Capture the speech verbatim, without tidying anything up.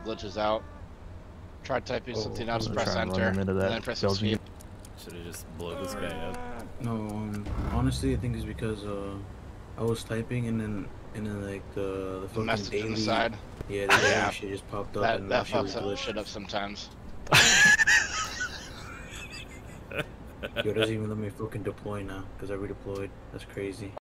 glitches out. Try typing Oh, something out, I'm press trying to enter, run into and that then press Belgian. escape. Should have just blow this guy up. No, um, honestly, I think it's because uh, I was typing and then and then like the the The fucking message daily, on the side. yeah, the daily Yeah. shit just popped up That and that my shit was fucks up glitched. shit up sometimes. Yo, it doesn't even let me fucking deploy now because I redeployed. That's crazy.